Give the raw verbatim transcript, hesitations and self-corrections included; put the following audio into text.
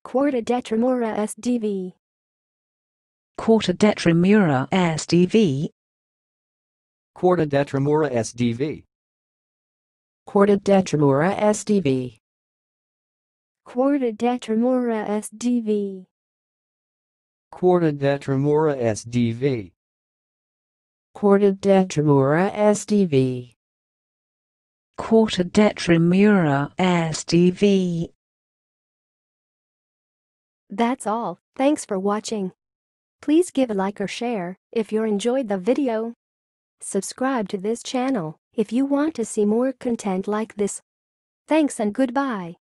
Quarta Detremura S D V. Quarta Detremura S D V. Quarta Detremura S D V. Quarta Detremura S D V. Quarta Detremura S D V. Quarta Detremura S D V. Quarta Detremura S D V. Quarta Detremura S D V. That's all. Thanks for watching. Please give a like or share if you enjoyed the video. Subscribe to this channel if you want to see more content like this. Thanks and goodbye.